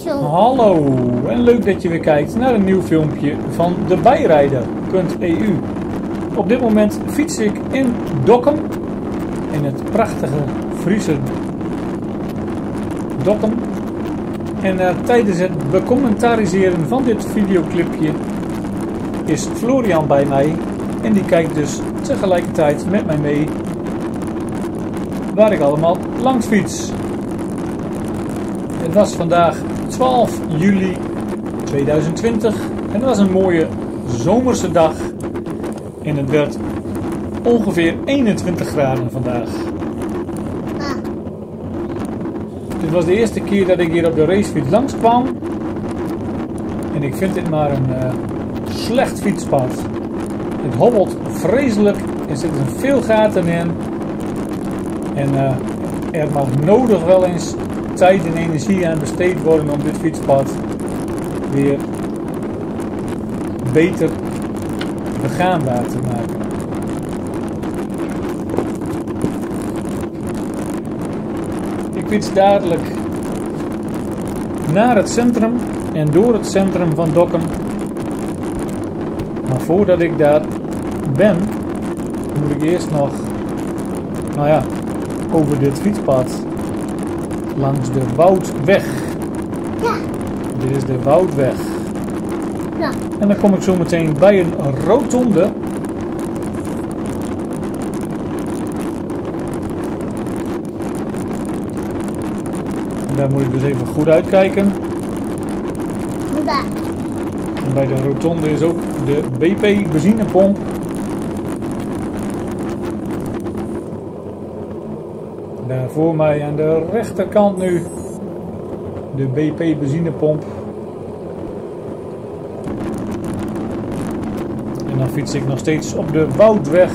Hallo en leuk dat je weer kijkt naar een nieuw filmpje van debijrijder.eu. Op dit moment fiets ik in Dokkum, in het prachtige Friese Dokkum. En tijdens het becommentaliseren van dit videoclipje is Florian bij mij en die kijkt dus tegelijkertijd met mij mee waar ik allemaal langs fiets. Het was vandaag 12 juli 2020 en het was een mooie zomerse dag en het werd ongeveer 21 graden vandaag. Dit was de eerste keer dat ik hier op de racefiets langskwam en ik vind dit maar een slecht fietspad. Het hobbelt vreselijk, er zitten veel gaten in en er mag nodig wel eens tijd en energie aan besteed worden om dit fietspad weer beter begaanbaar te maken. Ik fiets dadelijk naar het centrum en door het centrum van Dokkum. Maar voordat ik daar ben, moet ik eerst nog, over dit fietspad langs de Woudweg. Ja. Dit is de Woudweg. Ja. En dan kom ik zo meteen bij een rotonde. En daar moet ik dus even goed uitkijken. Ja. En bij de rotonde is ook de BP benzinepomp. Daar voor mij aan de rechterkant nu de BP benzinepomp. En dan fiets ik nog steeds op de Woudweg.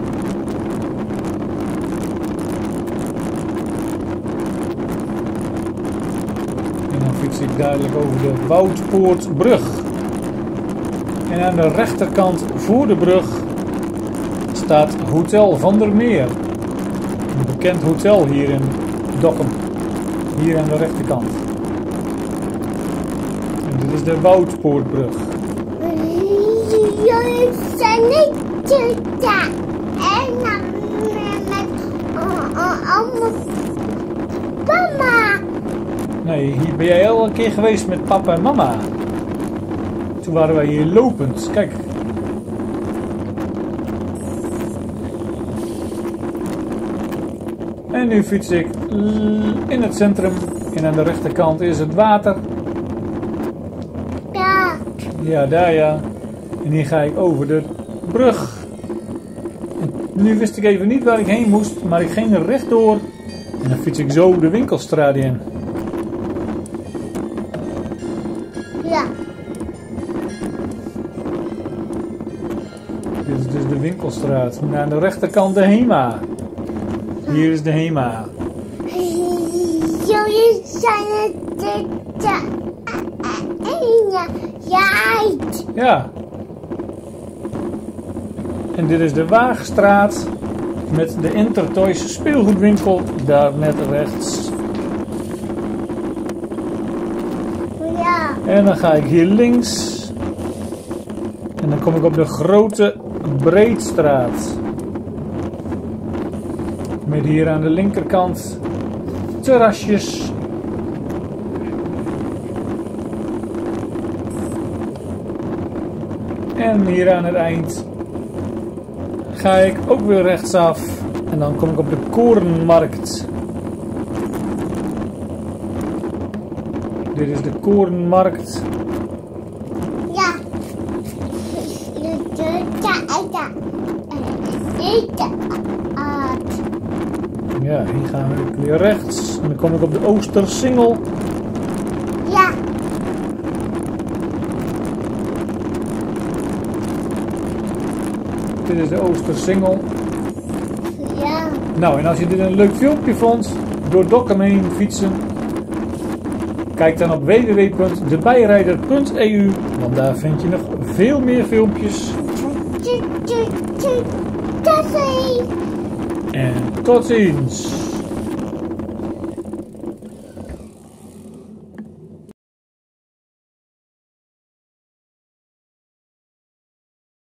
En dan fiets ik dadelijk over de Woudpoortbrug. En aan de rechterkant voor de brug staat Hotel Van der Meer. Een bekend hotel hier in Dokkum. Hier aan de rechterkant. En dit is de Woudpoortbrug. Jullie zijn niet daar. En dan met allemaal mama. Nee, hier ben jij al een keer geweest met papa en mama. Toen waren wij hier lopend. Kijk. En nu fiets ik in het centrum. En aan de rechterkant is het water. Ja. Ja, daar ja. En hier ga ik over de brug. En nu wist ik even niet waar ik heen moest. Maar ik ging er rechtdoor. En dan fiets ik zo de winkelstraat in. Ja. Dit is dus de winkelstraat. En aan de rechterkant de HEMA. Hier is de HEMA. Jullie zijn het Ja. En dit is de Waagstraat met de Intertoys speelgoedwinkel daar net rechts. Ja. En dan ga ik hier links. En dan kom ik op de Grote Breedstraat. Met hier aan de linkerkant terrasjes. En hier aan het eind ga ik ook weer rechtsaf. En dan kom ik op de Korenmarkt. Dit is de Korenmarkt. Ja. Ja, hier gaan we weer rechts. En dan kom ik op de Oostersingel. Ja. Dit is de Oostersingel. Ja. Nou, en als je dit een leuk filmpje vond, door Dokkum heen fietsen, kijk dan op www.debijrijder.eu, want daar vind je nog veel meer filmpjes. Tot ziens. En tot ziens!